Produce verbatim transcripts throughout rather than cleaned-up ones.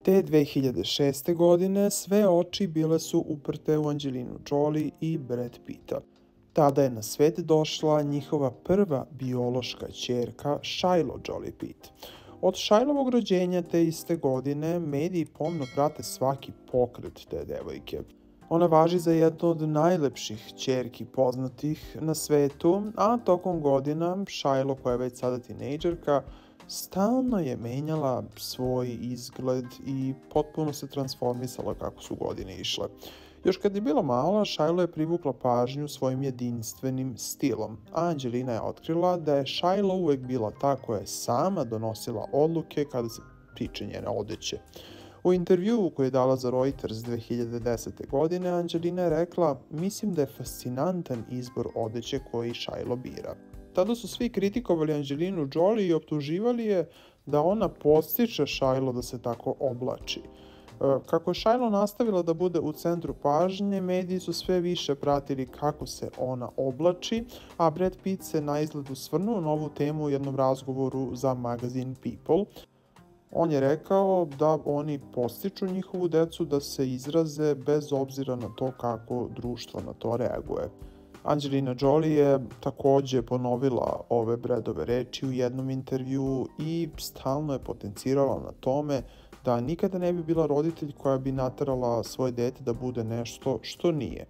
Te dve hiljade šeste. godine sve oči bile su uprte u Angelinu Jolie i Brad Pitta. Tada je na svet došla njihova prva biološka ćerka Shiloh Jolie Pitt. Od Shilovog rođenja te iste godine mediji pomno prate svaki pokret te devojke. Ona važi za jednu od najlepših ćerki poznatih na svetu, a tokom godina Shiloh, koja je već sada tinejdžerka, stalno je menjala svoj izgled i potpuno se transformisala kako su godine išle. Još kad je bila mala, Shiloh je privukla pažnju svojim jedinstvenim stilom, a Angelina je otkrila da je Shiloh uvek bila ta koja je sama donosila odluke kada se tiče njene odeće. U intervjuu koji je dala za Reuters dve hiljade desete. godine, Angelina je rekla: "Mislim da je fascinantan izbor odeće koji Shiloh bira." Tada su svi kritikovali Angelinu Jolie i optuživali je da ona podstiče Shiloh da se tako oblači. Kako je Shiloh nastavila da bude u centru pažnje, mediji su sve više pratili kako se ona oblači, a Brad Pitt se na izgledu svrnuo na ovu temu u jednom razgovoru za magazin People. On je rekao da oni podstiču njihovu decu da se izraze bez obzira na to kako društvo na to reaguje. Angelina Jolie je takođe ponovila ove Bradove reči u jednom intervjuu i stalno je potencirala na tome da nikada ne bi bila roditelj koja bi naterala svoje dete da bude nešto što nije.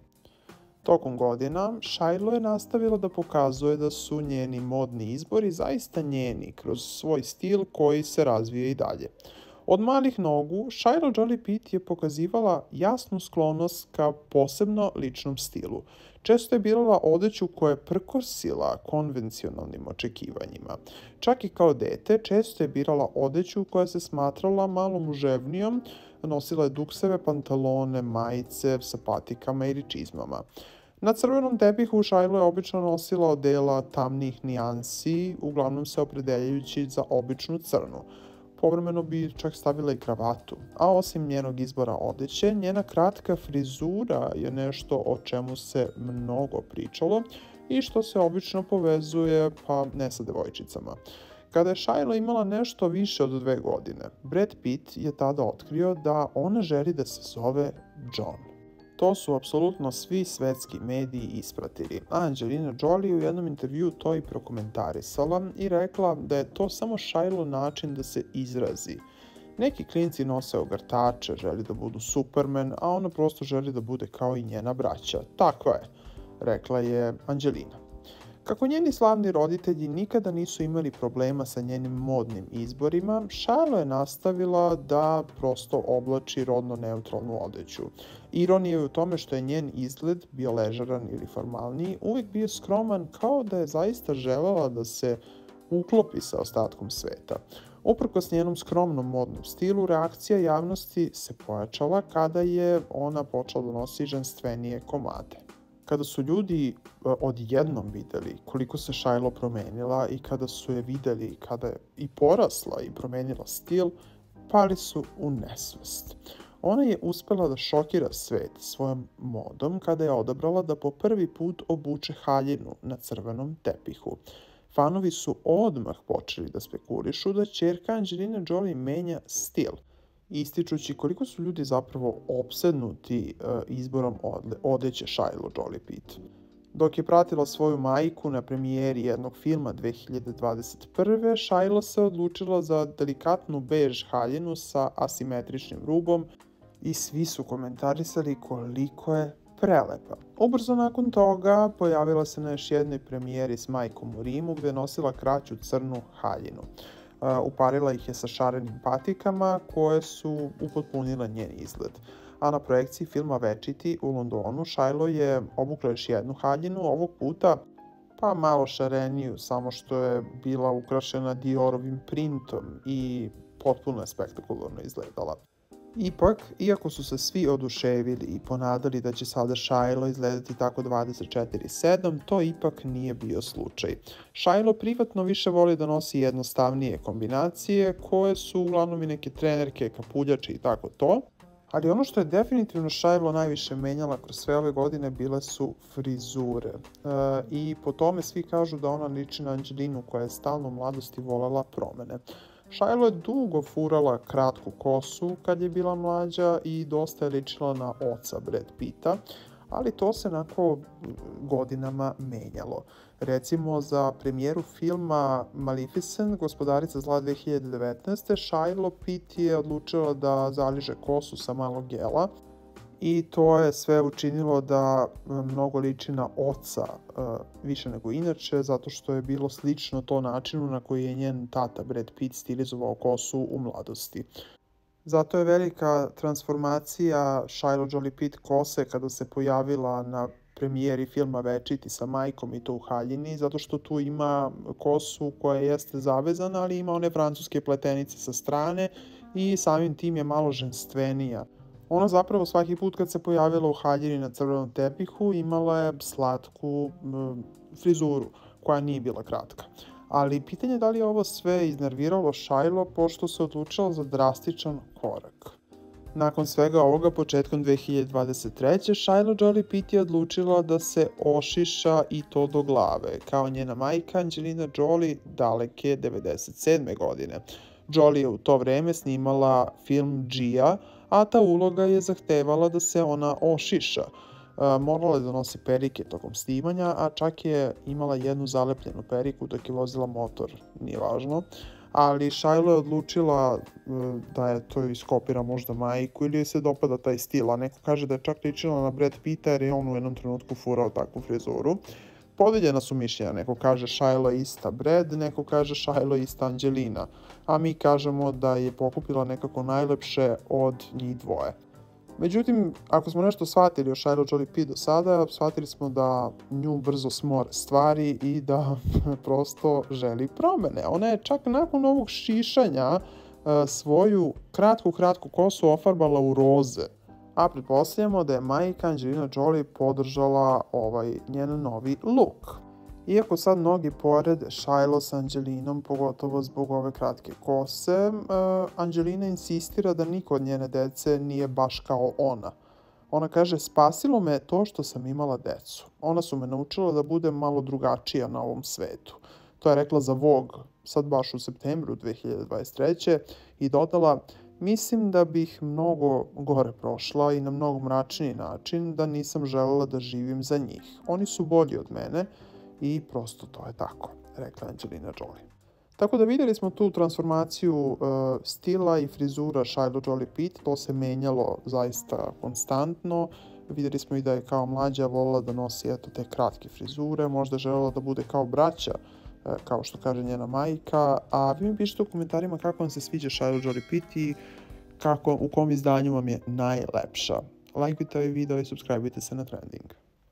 Tokom godina, Shiloh je nastavila da pokazuje da su njeni modni izbori zaista njeni kroz svoj stil koji se razvija i dalje. Od malih nogu, Shiloh Jolie Pitt je pokazivala jasnu sklonost ka posebno ličnom stilu. Često je birala odeću koja je prkosila konvencionalnim očekivanjima. Čak i kao dete, često je birala odeću koja se smatrala malo muževnijom, nosila je dukseve pantalone, majice sa patikama ili čizmama. Na crvenom tepihu Shiloh je obično nosila odela tamnih nijansi, uglavnom se opredeljujući za običnu crnu. Povremeno bi čak stavila i kravatu, a osim njenog izbora odeće, njena kratka frizura je nešto o čemu se mnogo pričalo i što se obično povezuje, pa ne sa devojčicama. Kada je Shiloh imala nešto više od dve godine, Brad Pitt je tada otkrio da ona želi da se zove John. To su apsolutno svi svetski mediji ispratili, a Angelina Jolie u jednom intervjuu to i prokomentarisala i rekla da je to samo Shiloh način da se izrazi. Neki klinci nose ogrtače, želi da budu Superman, a ona prosto želi da bude kao i njena braća. Takva je, rekla je Angelina. Kako njeni slavni roditelji nikada nisu imali problema sa njenim modnim izborima, Shiloh je nastavila da prosto oblači rodno neutralnu odeću. Ironija je u tome što je njen izgled, bio ležeran ili formalniji, uvijek bio skroman, kao da je zaista želela da se uklopi sa ostatkom sveta. Uprkos njenom skromnom modnom stilu, reakcija javnosti se pojačala kada je ona počela da nosi ženstvenije komade. Kada su ljudi odjednom videli koliko se Shiloh promenila i kada su je videli kada je i porasla i promenila stil, pali su u nesvest. Ona je uspela da šokira svet svojom modom kada je odabrala da po prvi put obuče haljinu na crvenom tepihu. Fanovi su odmah počeli da spekulišu da ćerka Angelina Jolie menja stil, ističući koliko su ljudi zapravo opsednuti uh, izborom odeće Shiloh Jolie Pitt. Dok je pratila svoju majku na premijeri jednog filma dve hiljade dvadeset prve. Shiloh se odlučila za delikatnu bež haljinu sa asimetričnim rubom i svi su komentarisali koliko je prelepa. Ubrzo nakon toga pojavila se na još jednoj premijeri s majkom u Rimu gde je nosila kraću crnu haljinu. Uh, uparila ih je sa šarenim patikama koje su upotpunile njen izgled. A na projekciji filma Večiti u Londonu Shiloh je obukla još jednu haljinu, ovog puta pa malo šareniju, samo što je bila ukrašena Diorovim printom i potpuno je spektakularno izgledala. Ipak, iako su se svi oduševili i ponadali da će sada Shiloh izgledati tako dvadeset četiri sedam, to ipak nije bio slučaj. Shiloh privatno više voli da nosi jednostavnije kombinacije, koje su uglavnom i neke trenerke, kapuljače i tako to. Ali ono što je definitivno Shiloh najviše menjala kroz sve ove godine bile su frizure. E, I po tome svi kažu da ona liči na Angelinu koja je stalno u mladosti volela promene. Shiloh je dugo furala kratku kosu kad je bila mlađa i dosta je ličila na oca Brad Pitta, ali to se nakon godinama menjalo. Recimo, za premijeru filma Maleficent, Gospodarica zla dve hiljade devetnaeste. Shiloh Pitt je odlučila da zaliže kosu sa malo gela i to je sve učinilo da mnogo liči na oca više nego inače, zato što je bilo slično to načinu na koji je njen tata Brad Pitt stilizovao kosu u mladosti. Zato je velika transformacija Shiloh Jolie Pitt kose kada se pojavila na premijeri filma Večiti sa majkom i to u haljini, zato što tu ima kosu koja jeste zavezana, ali ima one francuske pletenice sa strane i samim tim je malo ženstvenija. Ona zapravo svaki put kad se pojavila u haljini na crvenom tepihu imala je slatku frizuru koja nije bila kratka. Ali pitanje je da li je ovo sve iznerviralo Shiloh pošto se odlučila za drastičan korak. Nakon svega ovoga, početkom dve hiljade dvadeset treće. Shiloh Jolie Pitt je odlučila da se ošiša i to do glave, kao njena majka Angelina Jolie daleke devedeset sedme. godine. Jolie je u to vreme snimala film Gia, a ta uloga je zahtevala da se ona ošiša. Morala je da nosi perike tokom snimanja, a čak je imala jednu zalepljenu periku dok je vozila motor, nije važno. Ali Shiloh je odlučila da je to iskopira možda majku ili joj se dopada taj stil, a neko kaže da je čak ličila na Brad Pitta jer je on u jednom trenutku furao takvu frizuru. Podeljena su mišljenja, neko kaže Shiloh ista Brad, neko kaže Shiloh ista Angelina, a mi kažemo da je pokupila nekako najlepše od njih dvoje. Međutim, ako smo nešto shvatili o Shiloh Jolie Pitt do sada, shvatili smo da nju brzo smore stvari i da prosto želi promene. Ona je čak nakon ovog šišanja svoju kratku, kratku kosu ofarbala u roze. A pretpostavljamo da je majka Angelina Jolie podržala ovaj njen novi look. Iako sad mnogi porede Shiloh s Angelinom, pogotovo zbog ove kratke kose, Angelina insistira da niko od njene dece nije baš kao ona. Ona kaže, spasilo me to što sam imala decu. Ona su me naučila da budem malo drugačija na ovom svetu. To je rekla za Vogue, sad baš u septembru dve hiljade dvadeset treće. i dodala, mislim da bih mnogo gore prošla i na mnogo mračniji način da nisam želela da živim za njih. Oni su bolji od mene i prosto to je tako, rekla Angelina Jolie. Tako da vidjeli smo tu transformaciju uh, stila i frizura Shiloh Jolie Pitt, to se menjalo zaista konstantno. Vidjeli smo i da je kao mlađa volila da nosi eto te kratke frizure, možda je želela da bude kao braća, uh, kao što kaže njena majka. A vi mi pišite u komentarima kako vam se sviđa Shiloh Jolie Pitt i kako, u kom izdanju vam je najlepša. Lajkujte ovaj video i subscribeujte se na Trending.